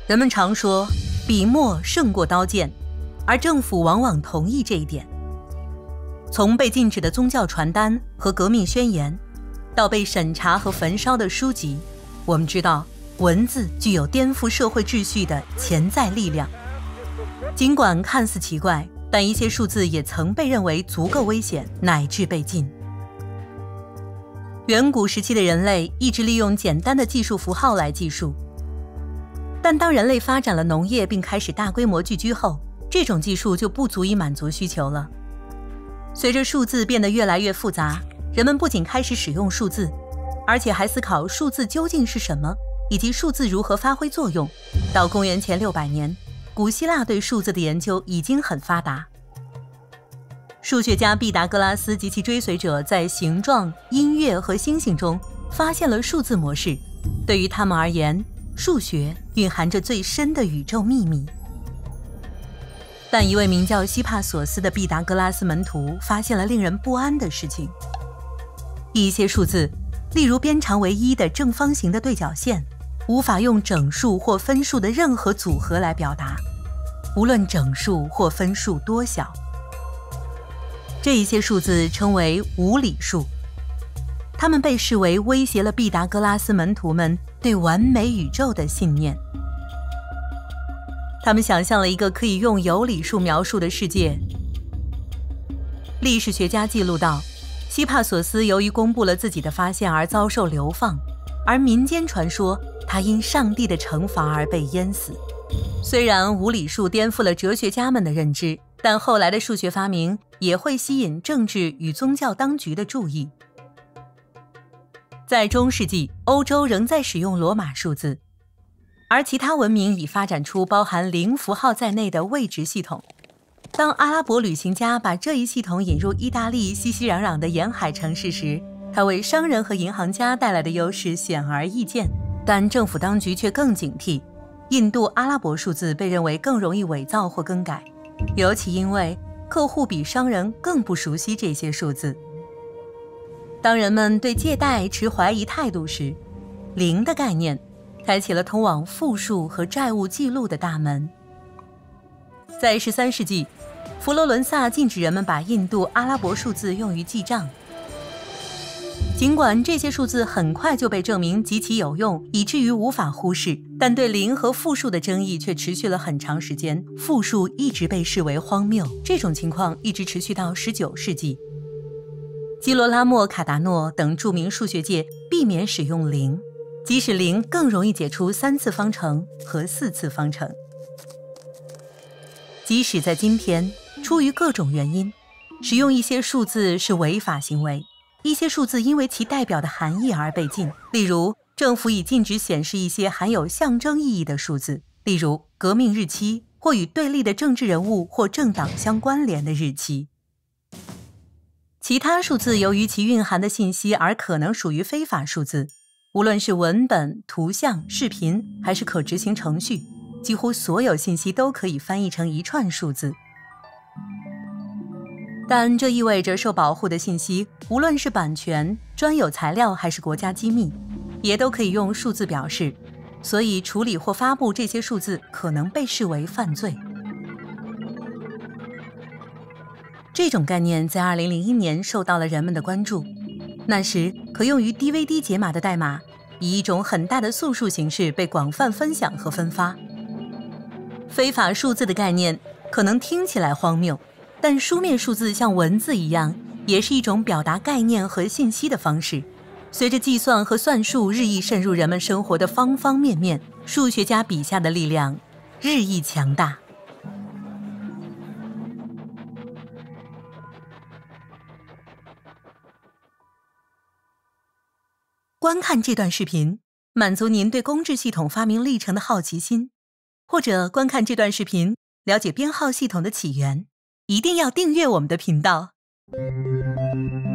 人们常说笔墨胜过刀剑，而政府往往同意这一点。从被禁止的宗教传单和革命宣言，到被审查和焚烧的书籍，我们知道文字具有颠覆社会秩序的潜在力量。尽管看似奇怪，但一些数字也曾被认为足够危险，乃至被禁。远古时期的人类一直利用简单的计数符号来计数，但当人类发展了农业并开始大规模聚居后，这种计数就不足以满足需求了。随着数字变得越来越复杂，人们不仅开始使用数字，而且还思考数字究竟是什么，以及数字如何发挥作用。到公元前600年，古希腊对数字的研究已经很发达。数学家毕达哥拉斯及其追随者在形状、音乐和星星中发现了数字模式，对于他们而言，数学蕴含着最深的宇宙秘密。但一位名叫希帕索斯的毕达哥拉斯门徒发现了令人不安的事情：一些数字，例如边长为1的正方形的对角线，无法用整数或分数的任何组合来表达，无论整数或分数多小。这一些数字称为无理数，它们被视为威胁了毕达哥拉斯门徒们对完美宇宙的信念。他们想象了一个可以用有理数描述的世界。历史学家记录到，希帕索斯由于公布了自己的发现而遭受流放，而民间传说他因上帝的惩罚而被淹死。虽然无理数颠覆了哲学家们的认知，但后来的数学发明也会吸引政治与宗教当局的注意。在中世纪，欧洲仍在使用罗马数字，而其他文明已发展出包含0符号在内的位值系统。当阿拉伯旅行家把这一系统引入意大利熙熙攘攘的沿海城市时，它为商人和银行家带来的优势显而易见，但政府当局却更警惕。印度阿拉伯数字被认为更容易伪造或更改，尤其因为客户比商人更不熟悉这些数字。当人们对借贷持怀疑态度时，0的概念开启了通往负数和债务记录的大门。在13世纪，佛罗伦萨禁止人们把印度阿拉伯数字用于记账。尽管这些数字很快就被证明极其有用，以至于无法忽视，但对0和负数的争议却持续了很长时间。负数一直被视为荒谬，这种情况一直持续到19世纪。基罗拉莫·卡达诺等著名数学界避免使用0，即使0更容易解出3次方程和4次方程。即使在今天，出于各种原因，使用一些数字是违法行为。一些数字因为其代表的含义而被禁，例如政府已禁止显示一些含有象征意义的数字，例如革命日期或与对立的政治人物或政党相关联的日期。其他数字由于其蕴含的信息而可能属于非法数字，无论是文本、图像、视频还是可执行程序，几乎所有信息都可以翻译成一串数字。但这意味着受保护的信息，无论是版权、专有材料还是国家机密，也都可以用数字表示，所以处理或发布这些数字可能被视为犯罪。这种概念在2001年受到了人们的关注。那时，可用于 DVD 解码的代码以一种很大的素数形式被广泛分享和分发。非法数字的概念可能听起来荒谬，但书面数字像文字一样，也是一种表达概念和信息的方式。随着计算和算术日益渗入人们生活的方方面面，数学家笔下的力量日益强大。观看这段视频，满足您对公制系统发明历程的好奇心，或者观看这段视频，了解编号系统的起源。一定要订阅我们的频道。